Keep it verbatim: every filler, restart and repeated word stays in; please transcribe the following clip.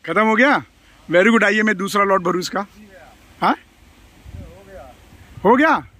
खत्म हो गया। Very good. आइए मैं दूसरा लॉट भरूँ इसका। हाँ हो गया